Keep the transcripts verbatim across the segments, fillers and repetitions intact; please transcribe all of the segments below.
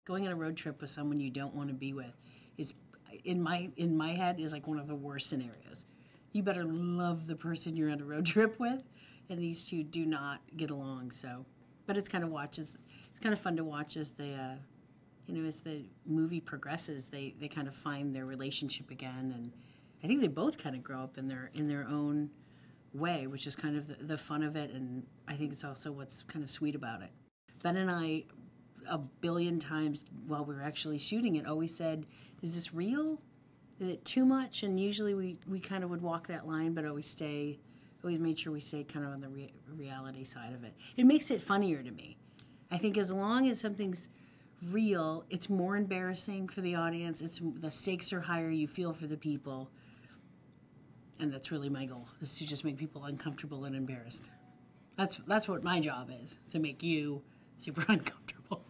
going on a road trip with someone you don't want to be with is, in my in my head, is like one of the worst scenarios. You better love the person you're on a road trip with, and these two do not get along. So, but it's kind of watches. It's kind of fun to watch as the, uh, you know, as the movie progresses. They they kind of find their relationship again, and I think they both kind of grow up in their in their own way, which is kind of the, the fun of it, and I think it's also what's kind of sweet about it. Ben and I, a billion times while we were actually shooting it, always said, "Is this real? Is it too much?" And usually we, we kind of would walk that line, but always stay, always made sure we stayed kind of on the re- reality side of it. It makes it funnier to me. I think as long as something's real, it's more embarrassing for the audience. It's the stakes are higher. You feel for the people, and that's really my goal: is to just make people uncomfortable and embarrassed. That's that's what my job is, to make you super uncomfortable.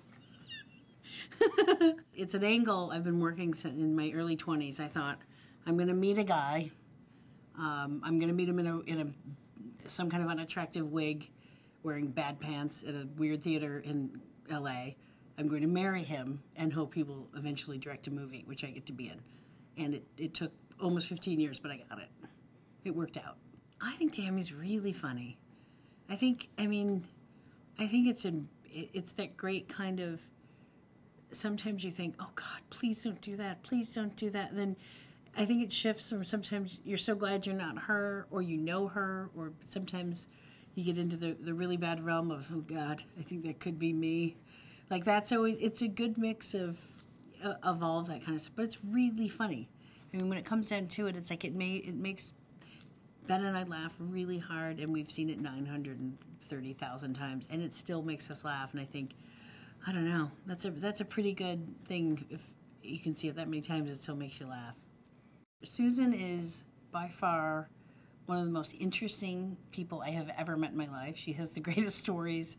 It's an angle I've been working since in my early twenties. I thought, I'm going to meet a guy. Um, I'm going to meet him in a in a some kind of unattractive wig, wearing bad pants at a weird theater in L A. I'm going to marry him and hope he will eventually direct a movie, which I get to be in. And it, it took almost fifteen years, but I got it. It worked out. I think Tammy's really funny. I think, I mean, I think it's a, it's that great kind of, sometimes you think, oh God, please don't do that, please don't do that. And then I think it shifts from sometimes you're so glad you're not her, or you know her, or sometimes you get into the, the really bad realm of, oh God, I think that could be me. Like that's always, it's a good mix of, of all of that kind of stuff, but it's really funny. I mean, when it comes down to it, it's like it may, it makes Ben and I laugh really hard, and we've seen it nine hundred thirty thousand times, and it still makes us laugh. And I think, I don't know, that's a that's a pretty good thing. If you can see it that many times, it still makes you laugh. Susan is by far one of the most interesting people I have ever met in my life. She has the greatest stories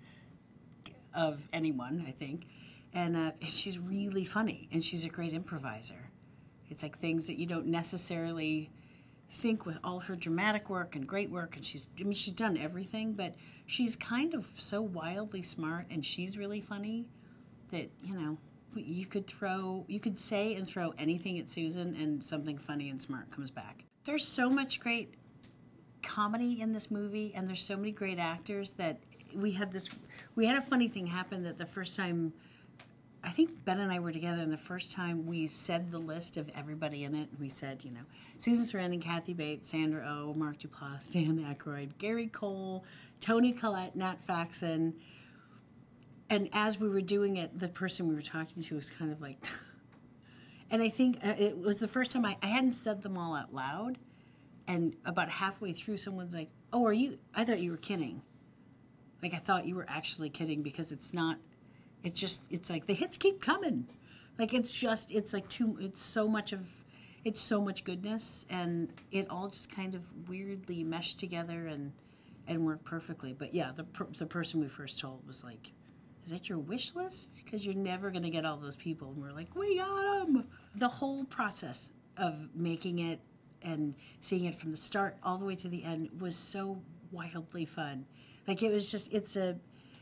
of anyone, I think, and uh, she's really funny, and she's a great improviser. It's like things that you don't necessarily think with all her dramatic work and great work, and she's, I mean, she's done everything, but she's kind of so wildly smart, and she's really funny that, you know, you could throw, you could say and throw anything at Susan, and something funny and smart comes back. There's so much great comedy in this movie, and there's so many great actors that we had this, we had a funny thing happen that the first time, I think Ben and I were together, and the first time we said the list of everybody in it, we said, you know, Susan Sarandon, Kathy Bates, Sandra Oh, Mark Duplass, Dan Aykroyd, Gary Cole, Toni Collette, Nat Faxon. And as we were doing it, the person we were talking to was kind of like, and I think it was the first time I, I hadn't said them all out loud, and about halfway through, someone's like, oh, are you, I thought you were kidding. Like, I thought you were actually kidding, because it's not, it's just, it's like the hits keep coming. Like, it's just, it's like too, it's so much of, it's so much goodness, and it all just kind of weirdly meshed together and and worked perfectly. But yeah, the per, the person we first told was like, is that your wish list? Because you're never going to get all those people. And we're like, we got them. The whole process of making it and seeing it from the start all the way to the end was so wildly fun. Like, it was just, it's a,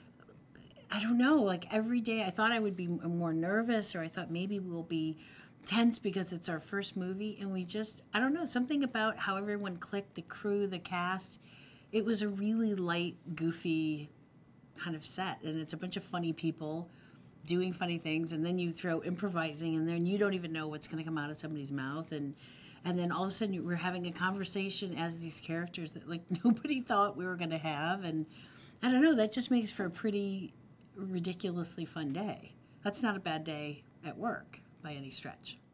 I don't know, like every day I thought I would be more nervous, or I thought maybe we'll be tense because it's our first movie, and we just, I don't know, something about how everyone clicked, the crew, the cast. It was a really light, goofy kind of set, and it's a bunch of funny people doing funny things, and then you throw improvising in there, and you don't even know what's going to come out of somebody's mouth, and and then all of a sudden you, we're having a conversation as these characters that like nobody thought we were going to have, and I don't know, that just makes for a pretty ridiculously fun day. That's not a bad day at work by any stretch.